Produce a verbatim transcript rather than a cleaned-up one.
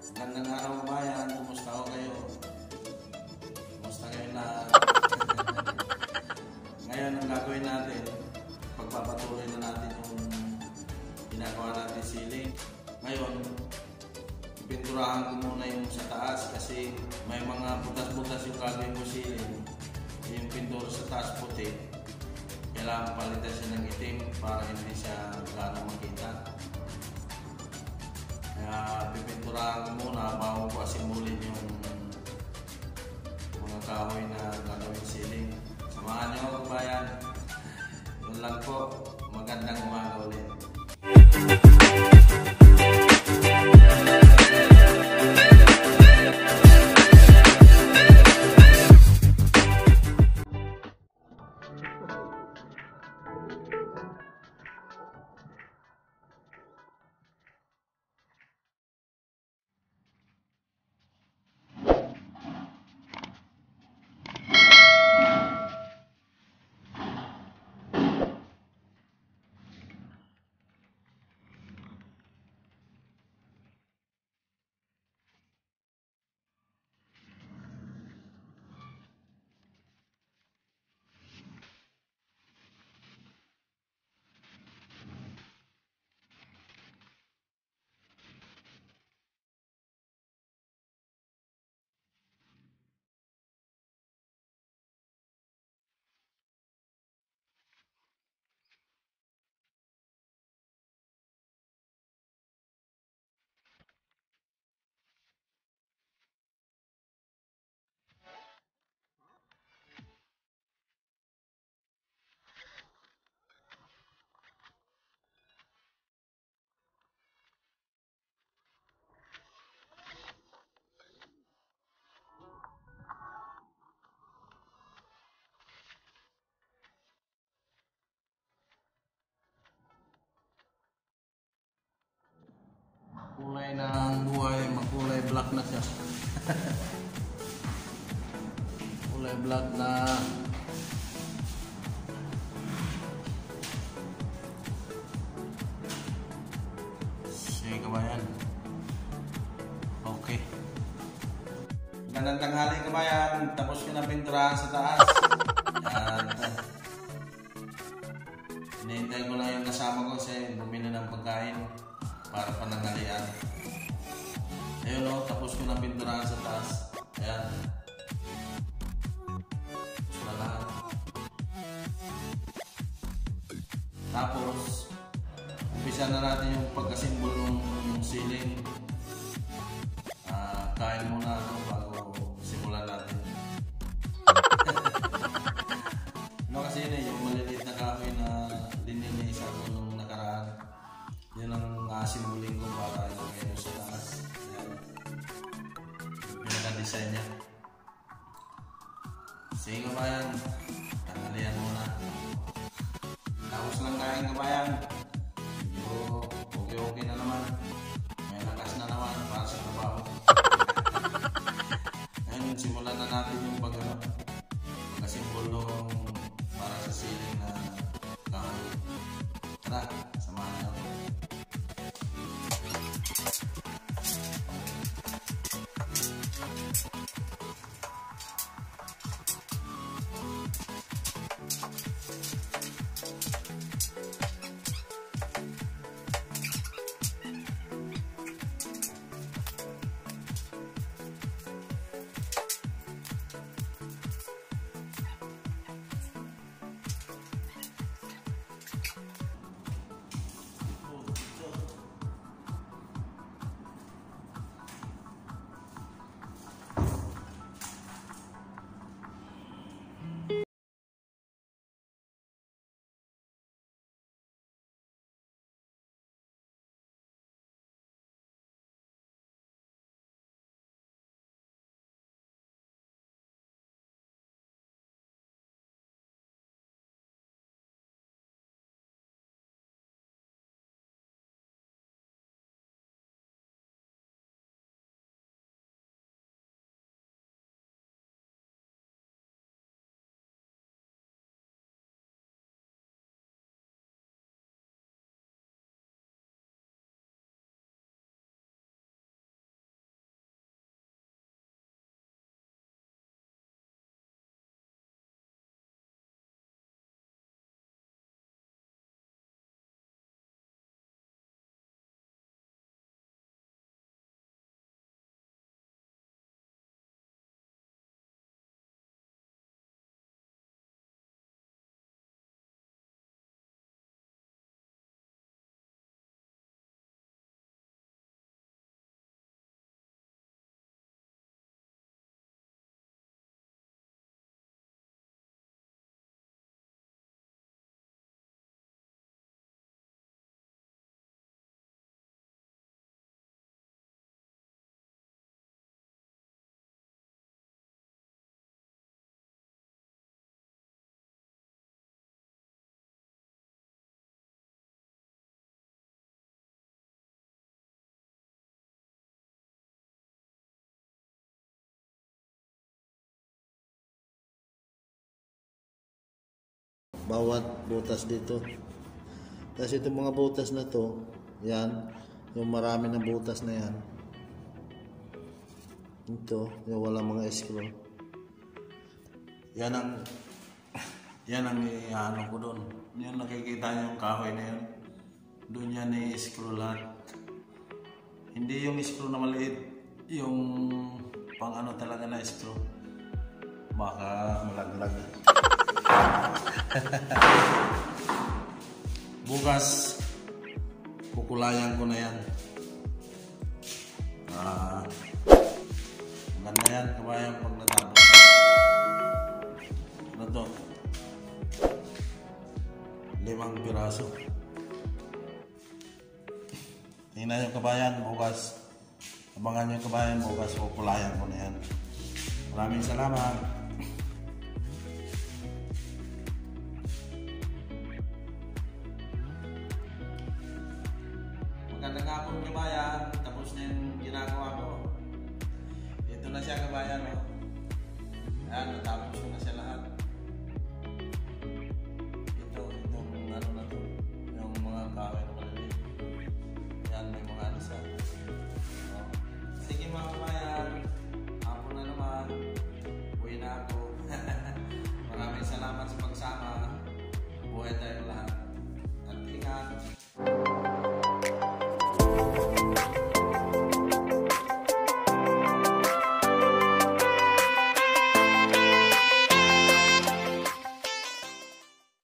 Magandang araw kabayan, kumusta ko kayo? Kumusta kayo na? Ngayon ang gagawin natin, pagpapatuloy na natin yung ginagawa natin ceiling. Ngayon, pinturahan ko muna yung sa taas kasi may mga butas-butas yung gagawin ko ceiling. Yung pintura sa taas puti, kailangan palitan siya ng itim para hindi siya gano'ng makita. Kaya pipinturahan ko muna bago ko asimulin yung mga kahoy na gagawin ceiling. Samahan niyo ako kabayan. Yun lang po. Magandang umaga ulit. Kulay ng buhay, makulay black na siya. Kulay black na. Sige kabayan. Okay. Magandang tanghali kabayan. Tapos ko na pinturahan sa taas. Yan. Hinihintay ko lang yung kasama ko kasi bumili ng pagkain para panangalian. Ayun o, tapos ko na pinturahan sa taas. Ayan. Tapos na lahat. Tapos, umpisa na natin yung pagkasimbol ng ceiling. Uh, kain muna ito bago simulan natin. No, kasi yun eh, yung maliliit na kahoy na linilisa ko nung nakaraan. Yun ang asimulin ko para ilagay sa taas. Ayan. Yung naka-design niya. Sige kabayan, tanghalian muna. Tapos lang kain kabayan. Medyo okay-okay na naman. May lakas na naman para sa trabaho. Ngayon, simulan na natin yung pag pagkasimbolo para sa ceiling na kahoy. Tara, samahan niyo. bawat butas dito. Tapos itong mga butas na to, yan, yung marami ng butas na yan. Ito, yung walang mga screw. Yan ang yan ang iano ko doon. Yan nakikita niyo yung kahoy na yun. Doon yan i-screw lahat. Hindi yung screw na maliit, yung pang ano talaga na screw. Baka malaglag. Bukas kukulayan ko na yan. Ah, maganda yan kabayan pag natapos. Ano to? Limang piraso. Tingnan nyo kabayan bukas. Abangan nyo kabayan bukas kukulayan ko na yan. Maraming salamat. Magandang hapon kabayan, tapos na yung ginagawa ko. Ito na siya kabayan. Oh. Ayan, natapos ko na siya lahat.